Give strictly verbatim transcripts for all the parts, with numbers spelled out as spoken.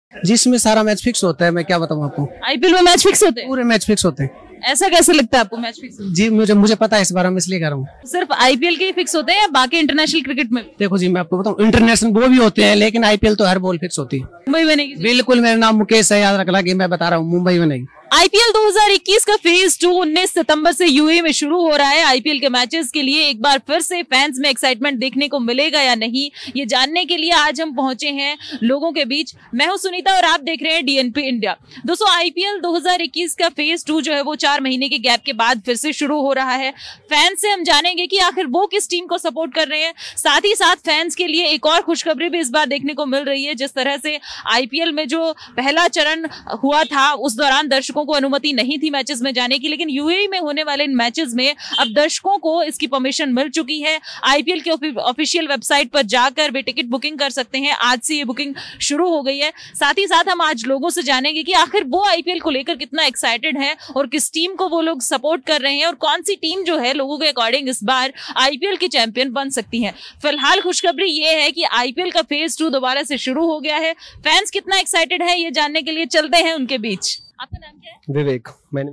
जिसमें सारा match fix होता है, मैं क्या बताऊँ आपको। आईपीएल में मैच फिक्स होते हैं? पूरे मैच फिक्स होते हैं। ऐसा कैसे लगता है आपको मैच फिक्स? जी मुझे मुझे पता है इस बारे में, इसलिए कह रहा हूँ। सिर्फ आईपीएल के ही फिक्स होते हैं या बाकी इंटरनेशनल क्रिकेट में? देखो जी मैं आपको बताऊँ, इंटरनेशनल वो भी होते हैं लेकिन आईपीएल तो हर बॉल फिक्स होती है। मुंबई बनेगी? बिल्कुल, मेरा नाम मुकेश है, याद रखना कि मैं बता रहा हूँ, मुंबई बनेगी। आईपीएल दो हज़ार इक्कीस का फेज टू उन्नीस सितंबर से यूएई में शुरू हो रहा है। आईपीएल के मैचेस के लिए एक बार फिर से फैंस में एक्साइटमेंट देखने को मिलेगा या नहीं, ये जानने के लिए आज हम पहुंचे हैं लोगों के बीच। मैं हूं सुनीता और आप देख रहे हैं डीएनपी इंडिया। दोस्तों आईपीएल दो हज़ार इक्कीस का फेज टू जो है वो चार महीने के गैप के बाद फिर से शुरू हो रहा है। फैंस से हम जानेंगे कि आखिर वो किस टीम को सपोर्ट कर रहे हैं। साथ ही साथ फैंस के लिए एक और खुशखबरी भी इस बार देखने को मिल रही है। जिस तरह से आईपीएल में जो पहला चरण हुआ था उस दौरान दर्शकों को अनुमति नहीं थी मैचेस में जाने की, लेकिन यूएई में होने वाले इन मैचेस में अब दर्शकों को इसकी परमिशन मिल चुकी है। आईपीएल के ऑफिशियल वेबसाइट पर जाकर वे टिकट बुकिंग कर सकते हैं। आज से ये बुकिंग शुरू हो गई है। साथ ही साथ हम आज लोगों से जानेंगे कि आखिर वो आईपीएल को लेकर कितना एक्साइटेड है और किस टीम को वो लोग सपोर्ट कर रहे हैं और कौन सी टीम जो है लोगों के अकॉर्डिंग इस बार आईपीएल की चैंपियन बन सकती है। फिलहाल खुशखबरी ये है कि आईपीएल का फेज टू दोबारा से शुरू हो गया है। फैंस कितना एक्साइटेड है ये जानने के लिए चलते हैं उनके बीच। आपका नाम क्या है? विवेक। मैंने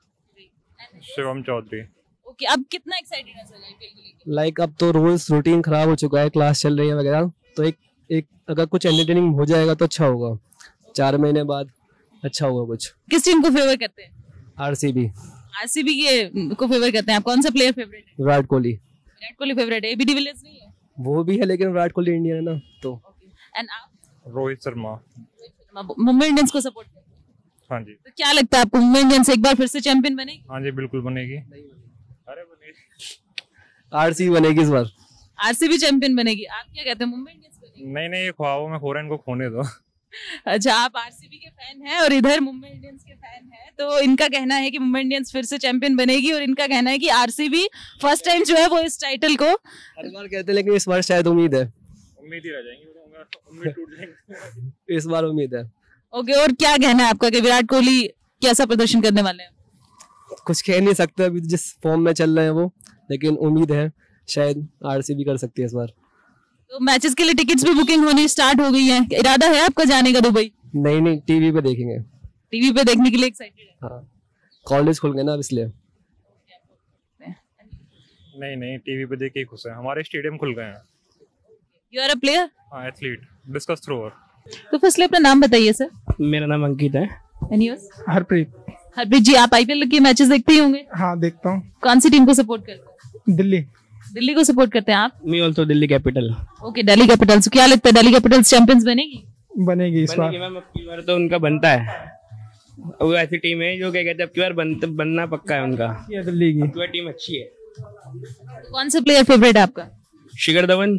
शिवम चौधरी। ओके, अब कितना एक्साइटेड है सर आईपीएल को लेकर? लाइक अब तो रोज रूटीन खराब हो चुका है, क्लास चल रही है वगैरह, तो एक एक अगर कुछ एंटरटेनिंग हो जाएगा तो अच्छा होगा। चार महीने बाद अच्छा होगा कुछ। किस टीम को फेवर करते हैं? आरसीबी। आरसीबी के को फेवर करते हैं आप? कौन सा प्लेयर फेवरेट है? विराट कोहली। विराट कोहली फेवरेट है? एबी डिविलियर्स नहीं है? वो भी है लेकिन विराट कोहली इंडियन है ना तो। एंड आप? रोहित शर्मा। मुंबई इंडियंस को सपोर्ट करते हैं? हाँ जी। तो क्या लगता है आपको मुंबई इंडियंस एक बार फिर से चैंपियन बनेगी? हाँ जी बिल्कुल बनेगी। अरे बनेगी। आरसीबी बनेगी इस बार। आरसीबी चैंपियन बनेगी। आप क्या कहते हैं, मुंबई इंडियंस बनेगी? नहीं नहीं, ये ख्वाबों में खो रहे हैं, इनको खोने दो। अच्छा, आप आरसीबी के फैन हैं और इधर मुंबई इंडियंस के फैन हैं, तो इनका कहना है कि मुंबई इंडियंस फिर से चैंपियन बनेगी और इनका कहना है कि आरसीबी फर्स्ट टाइम जो है वो इस टाइटल को हर बार कहते हैं लेकिन इस बार शायद उम्मीद है। उम्मीद ही रह जाएंगी, उम्मीद टूट जाएंगी। इस बार उम्मीद है। ओके, और क्या कहना है आपका कि विराट कोहली कैसा प्रदर्शन करने वाले हैं? कुछ कह नहीं सकते अभी जिस फॉर्म में चल रहे हैं वो, लेकिन उम्मीद है शायद आरसीबी कर सकती है इस बार। तो मैचेस के लिए टिकट्स भी बुकिंग होनी स्टार्ट हो गई है। इरादा है आपका जाने का दुबई? नहीं नहीं, टीवी पे देखेंगे। टीवी पे देखने के लिए एक्साइटेड है? हाँ, कॉलेज खुल गए ना इसलिए। नहीं नहीं, टीवी पे देख के खुश है, हमारे स्टेडियम खुल गए हैं। You are a player? हाँ, एथलीट, डिस्कस थ्रोअर। तो फर्स्टली अपना नाम बताइए सर। मेरा नाम अंकित है। And yours? हरप्रीत। हरप्रीत जी, आप आईपीएल के मैचेस देखते ही होंगे? हाँ देखता हूँ। कौन सी टीम को सपोर्ट करते हैं? दिल्ली। दिल्ली को सपोर्ट करते हैं आप? Me also Delhi capital. Okay, Delhi capitals. क्या लगता है दिल्ली कैपिटल्स चैंपियंस बनेगी? बनेगी इस बार। मैम अब की बार तो उनका बनता है, वो ऐसी टीम है जो क्या कहते हैं अब की बार बन, बनना पक्का है उनका। ये दिल्ली की अब की बार टीम अच्छी है। कौन सा प्लेयर फेवरेट है आपका? शिखर धवन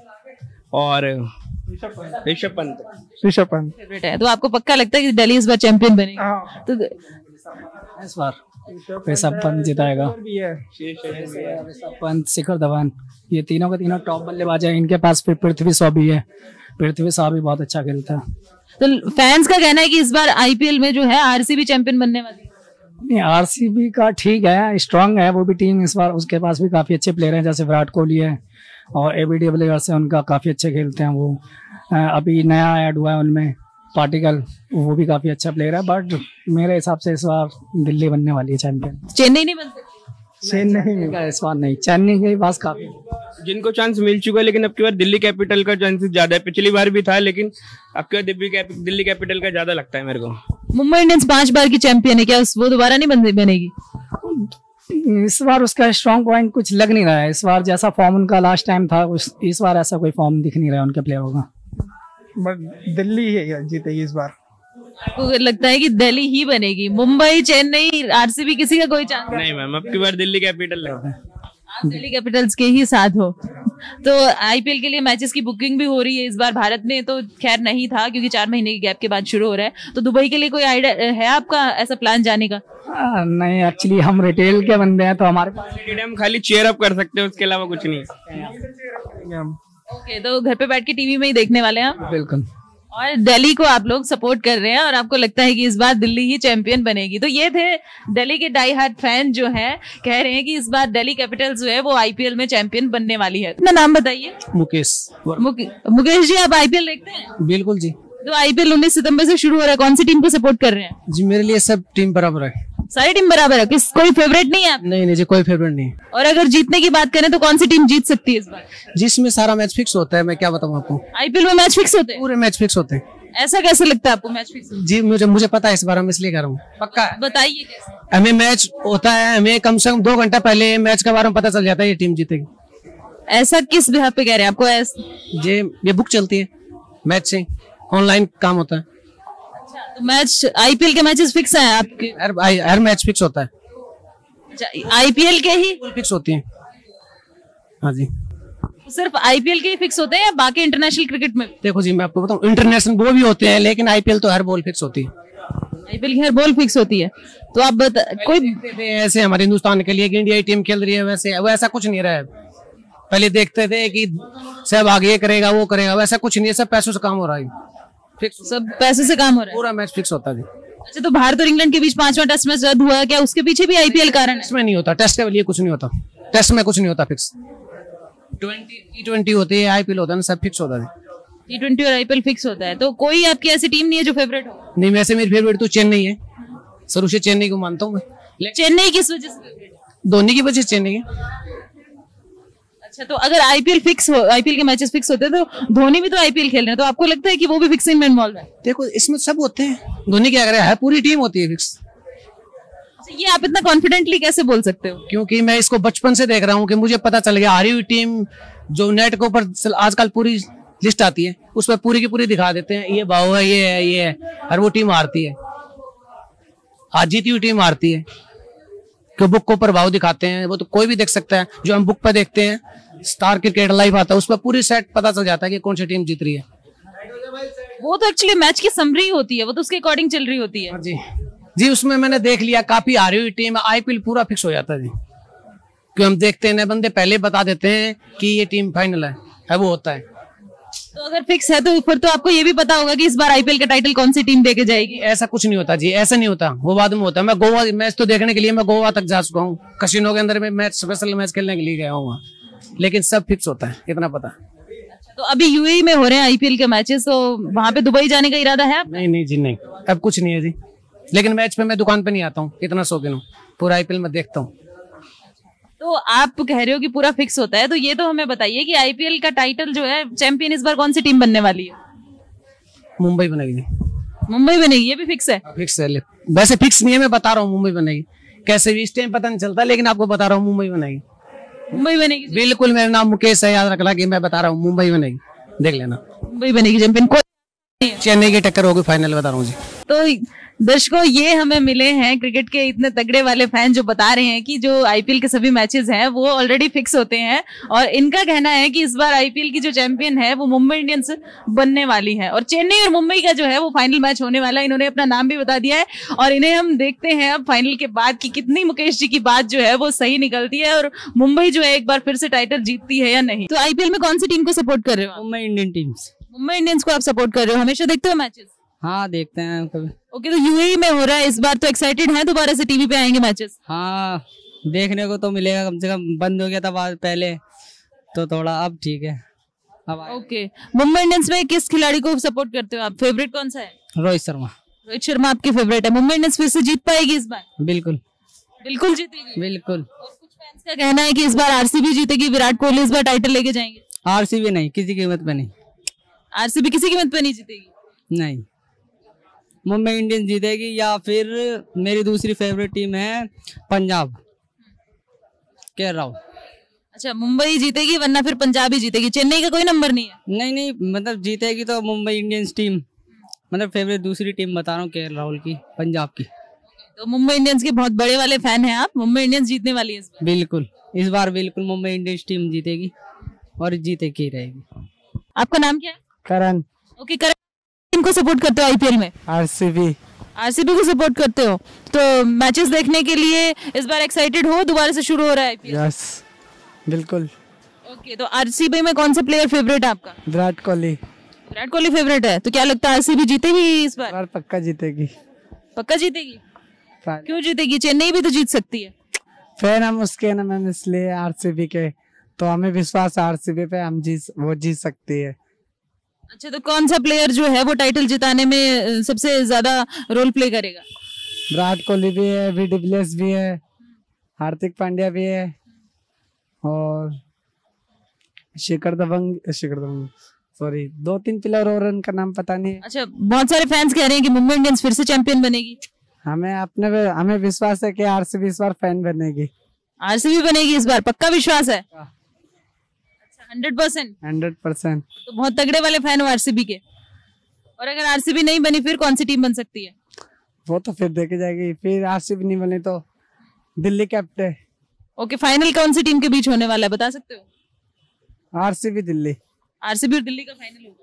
और ऋषभ पंत। ऋषभ पंत फेवरेट है, तो आपको पक्का लगता है कि दिल्ली इस बार चैंपियन बनेगी? हाँ। तो इस बार ऋषभ पंत जिताएगा। भी है। ऋषभ पंत, शिखर धवन, ये तीनों के तीनों टॉप बल्लेबाज हैं। इनके पास फिर पृथ्वी शॉ भी है। पृथ्वी शॉ भी बहुत अच्छा खेलता है। तो फैंस का कहना है कि इस बार आईपीएल में जो है आरसीबी चैंपियन बनने वाली है। नहीं, आरसीबी का ठीक है, स्ट्रांग है वो भी टीम इस बार। उसके पास भी काफी अच्छे प्लेयर हैं, जैसे विराट कोहली है और एबी डिविलियर्स है, उनका काफी अच्छे खेलते हैं वो। अभी नया ऐड हुआ है उनमें पार्टिकल, वो भी काफी अच्छा प्लेयर है। बट मेरे हिसाब से इस बार दिल्ली बनने वाली है चैंपियन। चेन्नई नहीं बन सकती? चेन्नई का इस बार नहीं, चेन्नई के पास काफी जिनको चांस मिल चुका है, लेकिन अब की बार दिल्ली कैपिटल का चांसेस ज्यादा है। पिछली बार भी था लेकिन अब की बार दिल्ली कैप, दिल्ली कैपिटल का ज्यादा लगता है मेरे को। मुंबई इंडियंस पांच बार की चैंपियन है, क्या वो दोबारा नहीं बन बनेगी? इस बार उसका स्ट्रॉन्ग पॉइंट कुछ लग नहीं रहा है। इस बार जैसा फॉर्म उनका लास्ट टाइम था, उस इस बार ऐसा कोई फॉर्म दिख नहीं रहा है उनके प्लेयरों का। बट दिल्ली है जीतेगी इस बार। आपको लगता है कि दिल्ली ही बनेगी? मुंबई, चेन्नई, आरसीबी, किसी का कोई चांस नहीं मैम, अब की बार दिल्ली कैपिटल लगता है। आप दिल्ली कैपिटल्स के ही साथ हो। तो आईपीएल के लिए मैचेस की बुकिंग भी हो रही है इस बार। भारत में तो खैर नहीं था क्योंकि चार महीने के गैप के बाद शुरू हो रहा है। तो दुबई के लिए कोई आइडिया है आपका, ऐसा प्लान जाने का? आ, नहीं, एक्चुअली हम रिटेल के बंदे हैं तो हमारे पास स्टेडियम खाली चेयर अप कर सकते हैं, उसके अलावा कुछ नहीं। ओके, तो घर पे बैठ के टीवी में ही देखने वाले हैं आप? बिल्कुल। और दिल्ली को आप लोग सपोर्ट कर रहे हैं और आपको लगता है कि इस बार दिल्ली ही चैंपियन बनेगी। तो ये थे दिल्ली के डाई हार्ट फैन जो हैं, कह रहे हैं कि इस बार दिल्ली कैपिटल्स जो है वो आईपीएल में चैंपियन बनने वाली है। अपना नाम बताइए। मुकेश। मुके, मुकेश जी, आप आईपीएल देखते हैं? बिल्कुल जी। तो आईपीएल उन्नीस सितंबर से शुरू हो रहा है, कौन सी टीम को सपोर्ट कर रहे हैं? जी मेरे लिए सब टीम बराबर है। सारी टीम बराबर है, किस कोई फेवरेट नहीं है आप? नहीं नहीं जी, कोई फेवरेट नहीं। और अगर जीतने की बात करें तो कौन सी टीम जीत सकती है इस बार? जिसमें सारा मैच फिक्स होता है, मैं क्या बताऊं आपको। आईपीएल में मैच फिक्स होते हैं? पूरे मैच फिक्स होते हैं। ऐसा कैसे लगता है आपको मैच फिक्स? जी मुझे मुझे पता है इस बारे में, इसलिए कह रहा हूँ। पक्का है। बताइए कैसे? हमें मैच होता है, हमें कम से कम दो घंटा पहले मैच के बारे में पता चल जाता है ये टीम जीतेगी। ऐसा किस बिहाफ पे कह रहे हैं आपको? ऐसा ये ये बुक चलती है मैच से, ऑनलाइन काम होता है। तो मैच आईपीएल के मैचेस फिक्स हैं आपके? हर हर मैच फिक्स होता है। आईपीएल के ही फिक्स होती है। हाँ जी। सिर्फ आईपीएल के ही फिक्स होते हैं या बाकी इंटरनेशनल क्रिकेट में? देखो जी मैं आपको बताऊं, इंटरनेशनल वो भी होते हैं, लेकिन आईपीएल तो हर बॉल फिक्स होती है। आईपीएल की हर बॉल फिक्स होती है। तो आप बता, कोई ऐसे हमारे हिंदुस्तान के लिए कि इंडिया की टीम खेल रही है, वैसे वैसा कुछ नहीं रहा है। पहले देखते थे कि सब आगे ये करेगा वो करेगा, वैसा कुछ नहीं है, सब पैसों से काम हो रहा है। फिक्स सब पैसे से काम हो रहा है? पूरा मैच फिक्स होता है। अच्छा, तो भारत और इंग्लैंड के बीच पांचवा टेस्ट मैच रद्द हुआ है, क्या उसके पीछे भी आईपीएल कारण है? टेस्ट में नहीं होता, टेस्ट के लिए कुछ नहीं होता, टेस्ट में कुछ नहीं होता फिक्स। ट्वेंटी टी ट्वेंटी होती है, आईपीएल होता है ना, सब फिक्स होता है। टी ट्वेंटी और आईपीएल फिक्स होता है। तो कोई आपकी ऐसी टीम नहीं है जो फेवरेट हो? नहीं, वैसे मेरी फेवरेट तो चेन्नई है, शुरू से चेन्नई को मानता हूँ मैं। चेन्नई किस वजह से फेवरेट? धोनी की वजह से चेन्नई है। अच्छा, तो अगर आईपीएल फिक्स हो, आईपीएल के मैचेस फिक्स होते हैं, तो धोनी भी तो आईपीएल खेल रहे हैं, तो आपको लगता है कि वो भी फिक्सिंग में इन्वॉल्व है? देखो इसमें सब होते हैं, धोनी क्या करे है, पूरी टीम होती है फिक्स। ये आप इतना कॉन्फिडेंटली कैसे बोल सकते हो? क्योंकि मैं इसको बचपन से देख रहा हूँ कि मुझे पता चल गया, हारी हुई टीम जो नेट के ऊपर आजकल पूरी लिस्ट आती है, उसमें पूरी की पूरी दिखा देते हैं, ये भाव है, ये है, ये है, और वो टीम हारती है। आज जीती हुई टीम हारती है, क्यों बुक को प्रभाव दिखाते हैं, वो तो कोई भी देख सकता है। जो हम बुक पर देखते हैं, स्टार क्रिकेट लाइव आता है, उसमें पूरी सेट पता चल जाता है कि कौन सी टीम जीत रही है। वो तो एक्चुअली मैच की समरी होती है, वो तो उसके अकॉर्डिंग चल रही होती है। जी जी, उसमें मैंने देख लिया, काफी हारी हुई टीम, आईपीएल पूरा फिक्स हो जाता है जी। क्यों हम देखते हैं ना, बंदे पहले बता देते हैं कि ये टीम फाइनल है, है वो होता है। तो अगर फिक्स है तो फिर तो आपको ये भी पता होगा कि इस बार आईपीएल का टाइटल कौन सी टीम लेके जाएगी? ऐसा कुछ नहीं होता जी, ऐसा नहीं होता, वो बाद में होता है। मैं गोवा मैच तो देखने के लिए मैं गोवा तक जा चुका हूँ, कसिनो के अंदर में मैच स्पेशल मैच खेलने के लिए गया हूँ, लेकिन सब फिक्स होता है, इतना पता। तो अभी यूएई में हो रहे हैं आईपीएल के मैचेस, तो वहां पे दुबई जाने का इरादा है? नहीं नहीं जी, नहीं अब कुछ नहीं है जी, लेकिन मैच पे मैं दुकान पे नहीं आता हूँ, इतना शौकीन हूँ, पूरा आईपीएल में देखता हूँ। तो आप कह रहे हो कि पूरा फिक्स होता है, तो ये तो हमें बताइए कि आईपीएल का टाइटल जो है, चैंपियन इस बार कौन सी टीम बनने वाली है? मुंबई बनेगी। मुंबई बनेगी, ये भी फिक्स है? फिक्स है, वैसे फिक्स नहीं है, मैं बता रहा हूँ मुंबई बनेगी। कैसे भी इस टाइम पता नहीं चलता, लेकिन आपको बता रहा हूँ मुंबई बनेगी। मुंबई बनेगी बिल्कुल, मेरा नाम मुकेश है, याद रखना कि मैं बता रहा हूँ मुंबई बनेगी, देख लेना। मुंबई बनेगी चैंपियन, कोई चेन्नई की टक्कर होगी फाइनल, बता रहा हूँ जी। तो दर्शकों, ये हमें मिले हैं क्रिकेट के इतने तगड़े वाले फैन जो बता रहे हैं कि जो आईपीएल के सभी मैचेस हैं वो ऑलरेडी फिक्स होते हैं, और इनका कहना है कि इस बार आईपीएल की जो चैंपियन है वो मुंबई इंडियंस बनने वाली है, और चेन्नई और मुंबई का जो है वो फाइनल मैच होने वाला है। इन्होंने अपना नाम भी बता दिया है, और इन्हें हम देखते हैं अब फाइनल के बाद कि कितनी मुकेश जी की बात जो है वो सही निकलती है, और मुंबई जो है एक बार फिर से टाइटल जीतती है या नहीं। तो आईपीएल में कौन सी टीम को सपोर्ट कर रहे हो? Mumbai Indian teams. Mumbai Indians को आप सपोर्ट कर रहे हो? हमेशा देखते हो मैचेस? हाँ देखते हैं कभी। ओके, तो यूएई में हो रहा है इस बार, तो एक्साइटेड हैं दोबारा से टीवी पे आएंगे मैचेस? हाँ देखने को तो मिलेगा, कम से कम बंद हो गया था बाद पहले, तो थोड़ा अब ठीक है अब। ओके, मुंबई इंडियंस में किस खिलाड़ी को सपोर्ट करते हो आप? फेवरेट कौन सा है? रोहित शर्मा। रोहित शर्मा आपकी फेवरेट है। मुंबई इंडियंस फिर से जीत पाएगी इस बार? बिल्कुल बिल्कुल जीतेगी। बिल्कुल। और कुछ फैंस का कहना है कि इस बार आरसीबी जीतेगी, विराट कोहली इस बार टाइटल लेके जाएंगे। आरसीबी नहीं, किसी कीमत पे नहीं। आरसीबी किसी कीमत पे नहीं जीतेगी? नहीं, मुंबई इंडियंस जीतेगी, या फिर मेरी दूसरी फेवरेट टीम है पंजाब, के राव। अच्छा, मुंबई जीतेगी वरना फिर पंजाब ही जीतेगी, चेन्नई का कोई नंबर नहीं है? नहीं नहीं, मतलब जीतेगी तो मुंबई इंडियंस टीम, मतलब फेवरेट दूसरी टीम बता रहा हूँ, के राहुल की, पंजाब की। तो मुंबई इंडियंस के बहुत बड़े वाले फैन हैं आप, मुंबई इंडियंस जीतने वाली है इस बार? बिल्कुल, इस बार बिल्कुल मुंबई इंडियंस टीम जीतेगी, और जीते की रहेगी। आपका नाम क्या है? करण। ओके, करण टीम को सपोर्ट करते हो आईपीएल में? आरसीबी। आरसीबी को सपोर्ट करते हो, तो मैचेस देखने के लिए इस बार एक्साइटेड हो? दोबारा से शुरू हो रहा है आईपीएल। यस बिल्कुल। ओके, तो आरसीबी में कौन सा प्लेयर फेवरेट है आपका? विराट कोहली। विराट कोहली फेवरेट है, तो क्या लगता है आरसीबी जीतेगी इस बार? बार पक्का जीतेगी। पक्का जीतेगी? क्यों जीतेगी? चेन्नई भी तो जीत सकती है। फैन हम उसके ना मैम, इसलिए आरसीबी के, तो हमें विश्वास है आरसीबी पे, हम जीत वो जीत सकती है। अच्छा, तो कौन सा प्लेयर जो है वो टाइटल जिताने में अ, सबसे ज्यादा रोल प्ले करेगा? विराट कोहली भी है, वी डिविलियर्स भी है, हार्दिक पांड्या भी है और शिखर धवन शिखर धवन सॉरी दो तीन प्लेयर और उनका नाम पता नहीं है। अच्छा, बहुत सारे फैंस कह रहे हैं कि मुंबई इंडियंस फिर से चैंपियन बनेगी। हमें अपने हमें विश्वास है कि आरसीबी इस बार फैन बनेगी। आरसीबी बनेगी इस बार, पक्का विश्वास है? अच्छा, हंड्रेड परसेंट हंड्रेड परसेंट। तो बहुत तगड़े वाले फैन हो आरसीबी के। और अगर आरसीबी नहीं बनी फिर कौन सी टीम बन सकती है? वो तो फिर देखी जाएगी, फिर आरसीबी नहीं बने तो दिल्ली कैपिटल। ओके, फाइनल कौन सी टीम के बीच होने वाला है, बता सकते हो? आरसीबी दिल्ली। आरसीबी और दिल्ली का फाइनल होगा।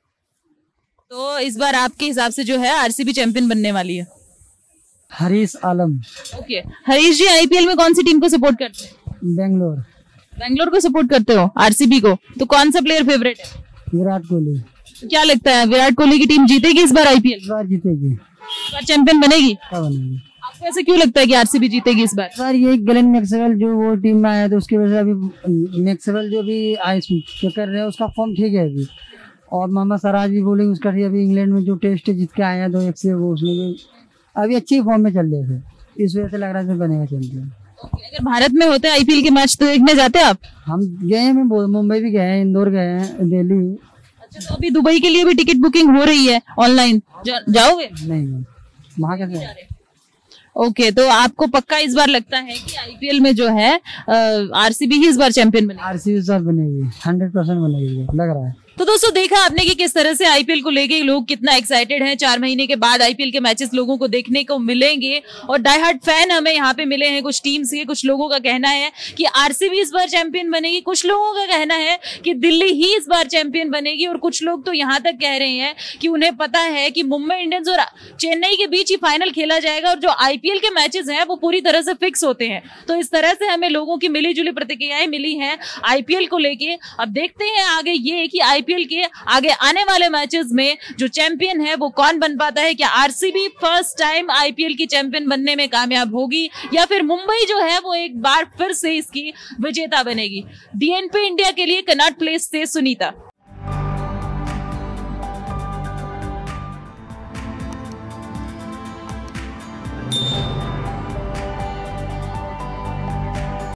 तो इस बार आपके हिसाब से जो है आरसीबी चैंपियन बनने वाली है। हरीश आलम, ओके, हरीश जी आईपीएल में कौन सी टीम को सपोर्ट करते हैं? बेंगलोर। बेंगलोर को सपोर्ट करते हो, आरसीबी को। तो कौन सा प्लेयर फेवरेट है? विराट कोहली। तो क्या लगता है विराट कोहली की टीम जीतेगी इस बार आईपीएल? इस बार जीतेगी। इस बार चैंपियन बनेगी? क्या बनेगी? आपको ऐसा क्यों लगता है कि आरसीबी जीतेगी इस बार? सर ये ग्लेन मैक्सवेल जो वो टीम में आया तो उसकी वजह से अभी मैक्सवेल जो भी आए कर रहे हैं उसका फॉर्म ठीक है अभी। और मोहम्मद सिराज भी बॉलिंग उसका ठीक है। अभी इंग्लैंड में जो टेस्ट जीत के आए हैं दो एक से वो उसमें भी अभी अच्छी फॉर्म में चल रहे थे, इस वजह से लग रहा है बनेगा चैंपियन। अगर भारत में होते आईपीएल के मैच तो देखने जाते आप? हम गए हैं, मुंबई भी गए हैं, इंदौर गए हैं, दिल्ली। अच्छा, तो अभी दुबई के लिए भी टिकट बुकिंग हो रही है ऑनलाइन, जा, जाओगे? नहीं, वहाँ कैसे? ओके, तो आपको पक्का इस बार लगता है कि आईपीएल में जो है आरसीबी ही इस बार चैंपियन बनेगी? आरसीबी इस बार बनेगी, हंड्रेड परसेंट बनेगी लग रहा है। तो दोस्तों देखा आपने कि किस तरह से आईपीएल को लेके लोग कितना एक्साइटेड हैं। चार महीने के बाद आईपीएल के मैचेस लोगों को देखने को मिलेंगे और डाई हार्ड फैन हमें यहाँ पे मिले हैं कुछ टीम्स के। कुछ लोगों का कहना है कि आरसीबी इस बार चैंपियन बनेगी, कुछ लोगों का कहना है कि दिल्ली ही इस बार चैंपियन बनेगी और कुछ लोग तो यहाँ तक कह रहे हैं कि उन्हें पता है कि मुंबई इंडियंस और चेन्नई के बीच ही फाइनल खेला जाएगा और जो आईपीएल के मैचेस हैं वो पूरी तरह से फिक्स होते हैं। तो इस तरह से हमें लोगों की मिली जुली प्रतिक्रियाएं मिली हैं आईपीएल को लेके। अब देखते हैं आगे ये कि आईपीएल के आगे आने वाले मैचेस में जो चैंपियन है वो कौन बन पाता है। क्या आरसीबी फर्स्ट टाइम आईपीएल की चैंपियन बनने में कामयाब होगी या फिर मुंबई जो है वो एक बार फिर से इसकी विजेता बनेगी। डीएनपी इंडिया के लिए कनॉट प्लेस से सुनीता।